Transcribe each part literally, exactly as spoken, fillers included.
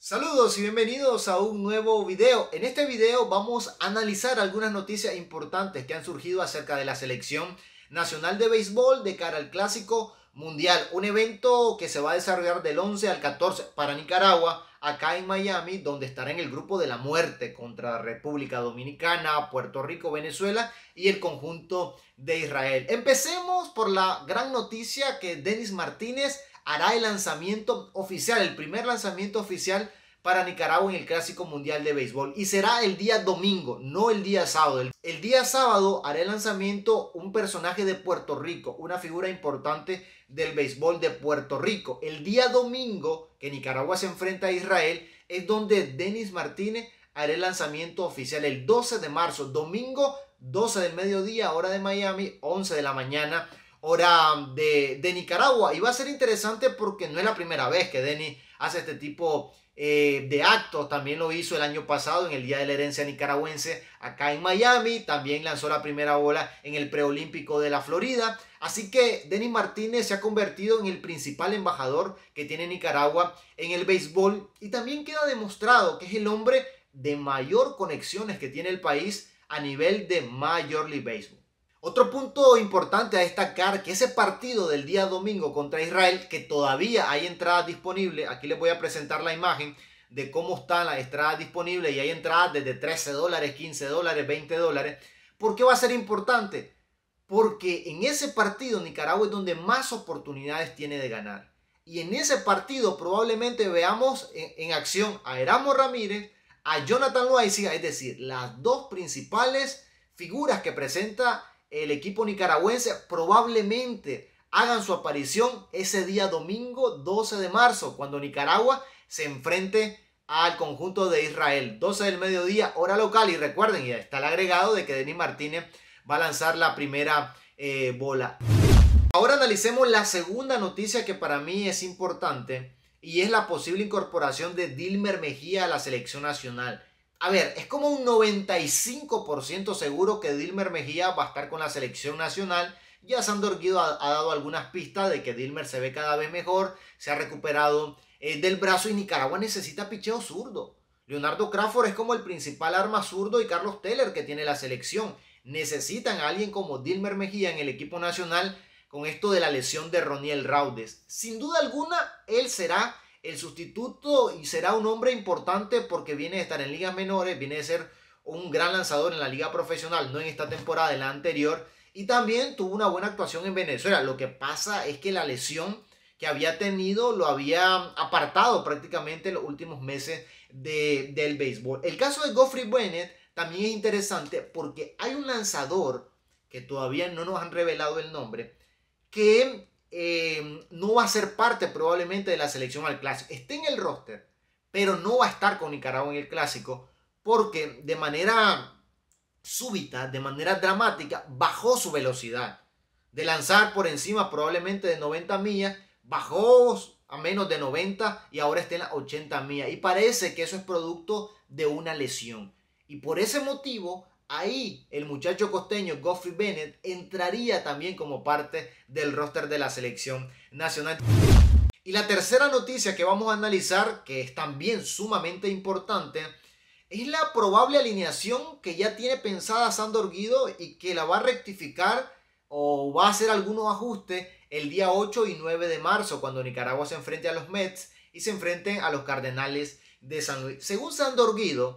Saludos y bienvenidos a un nuevo video. En este video vamos a analizar algunas noticias importantes que han surgido acerca de la selección nacional de béisbol de cara al Clásico Mundial. Un evento que se va a desarrollar del once al catorce para Nicaragua, acá en Miami, donde estará en el grupo de la muerte contra República Dominicana, Puerto Rico, Venezuela y el conjunto de Israel. Empecemos por la gran noticia que Dennis Martínez hará el lanzamiento oficial, el primer lanzamiento oficial para Nicaragua en el Clásico Mundial de Béisbol. Y será el día domingo, no el día sábado. El, el día sábado hará el lanzamiento un personaje de Puerto Rico, una figura importante del béisbol de Puerto Rico. El día domingo, que Nicaragua se enfrenta a Israel, es donde Dennis Martínez hará el lanzamiento oficial el doce de marzo. Domingo, doce del mediodía, hora de Miami, once de la mañana, hora de, de Nicaragua. Y va a ser interesante porque no es la primera vez que Denny hace este tipo eh, de actos. También lo hizo el año pasado en el Día de la Herencia Nicaragüense acá en Miami. También lanzó la primera bola en el preolímpico de la Florida. Así que Denny Martínez se ha convertido en el principal embajador que tiene Nicaragua en el béisbol. Y también queda demostrado que es el hombre de mayor conexiones que tiene el país a nivel de Major League Baseball. Otro punto importante a destacar, que ese partido del día domingo contra Israel, que todavía hay entradas disponibles, aquí les voy a presentar la imagen de cómo están las entradas disponibles y hay entradas desde trece dólares, quince dólares, veinte dólares. ¿Por qué va a ser importante? Porque en ese partido Nicaragua es donde más oportunidades tiene de ganar. Y en ese partido probablemente veamos en, en acción a Erasmo Ramírez, a Jonathan Loaiziga, es decir, las dos principales figuras que presenta el equipo nicaragüense probablemente hagan su aparición ese día domingo doce de marzo, cuando Nicaragua se enfrente al conjunto de Israel. doce del mediodía, hora local. Y recuerden, ya está el agregado de que Denny Martínez va a lanzar la primera eh, bola. Ahora analicemos la segunda noticia que para mí es importante, y es la posible incorporación de Dilmer Mejía a la selección nacional. A ver, es como un noventa y cinco por ciento seguro que Dilmer Mejía va a estar con la selección nacional. Ya Sandor Guido ha, ha dado algunas pistas de que Dilmer se ve cada vez mejor, se ha recuperado eh, del brazo y Nicaragua necesita picheo zurdo. Leonardo Crawford es como el principal arma zurdo y Carlos Teller que tiene la selección. Necesitan a alguien como Dilmer Mejía en el equipo nacional con esto de la lesión de Roniel Raudes. Sin duda alguna, él será el sustituto y será un hombre importante porque viene de estar en ligas menores, viene de ser un gran lanzador en la liga profesional, no en esta temporada, en la anterior, y también tuvo una buena actuación en Venezuela. Lo que pasa es que la lesión que había tenido lo había apartado prácticamente los últimos meses de, del béisbol. El caso de Godfrey Bennett también es interesante porque hay un lanzador que todavía no nos han revelado el nombre, que Eh, no va a ser parte probablemente de la selección al Clásico. Está en el roster, pero no va a estar con Nicaragua en el Clásico porque de manera súbita, de manera dramática, bajó su velocidad. De lanzar por encima probablemente de noventa millas, bajó a menos de noventa y ahora está en las ochenta millas. Y parece que eso es producto de una lesión. Y por ese motivo, ahí el muchacho costeño Godfrey Bennett entraría también como parte del roster de la selección nacional. Y la tercera noticia que vamos a analizar, que es también sumamente importante, es la probable alineación que ya tiene pensada Sandor Guido y que la va a rectificar o va a hacer algunos ajustes el día ocho y nueve de marzo, cuando Nicaragua se enfrente a los Mets y se enfrenten a los Cardenales de San Luis. Según Sandor Guido,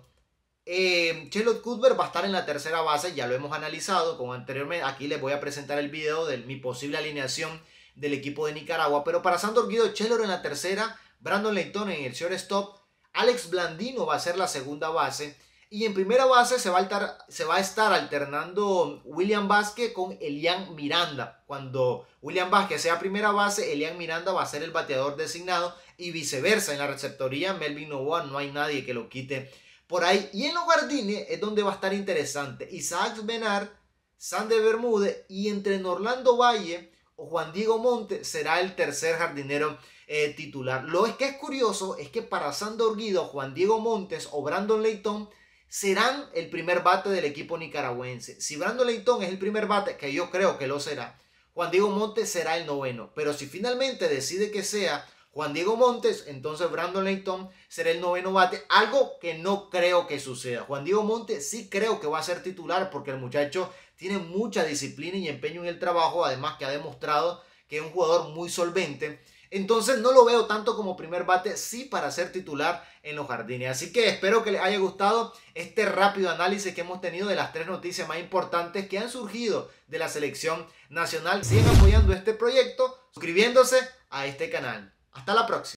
Eh, Charlotte Cuthbert va a estar en la tercera base, ya lo hemos analizado como anteriormente. Aquí les voy a presentar el video de mi posible alineación del equipo de Nicaragua. Pero para Sandor Guido, Chelor en la tercera, Brandon Layton en el shortstop, Alex Blandino va a ser la segunda base. Y en primera base se va a estar, se va a estar alternando William Vázquez con Elian Miranda. Cuando William Vázquez sea primera base, Elian Miranda va a ser el bateador designado y viceversa. En la receptoría, Melvin Novoa, no hay nadie que lo quite por ahí. Y en los jardines es donde va a estar interesante Isaac Benar, Sander Bermúdez, y entre Orlando Valle o Juan Diego Monte será el tercer jardinero eh, titular. Lo que es curioso es que para Sandor Guido, Juan Diego Montes o Brandon Layton serán el primer bate del equipo nicaragüense. Si Brandon Layton es el primer bate, que yo creo que lo será, Juan Diego Montes será el noveno. Pero si finalmente decide que sea Juan Diego Montes, entonces Brandon Layton será el noveno bate, algo que no creo que suceda. Juan Diego Montes sí creo que va a ser titular porque el muchacho tiene mucha disciplina y empeño en el trabajo, además que ha demostrado que es un jugador muy solvente. Entonces no lo veo tanto como primer bate, sí para ser titular en los Jardines. Así que espero que les haya gustado este rápido análisis que hemos tenido de las tres noticias más importantes que han surgido de la selección nacional. Sigan apoyando este proyecto, suscribiéndose a este canal. Hasta la próxima.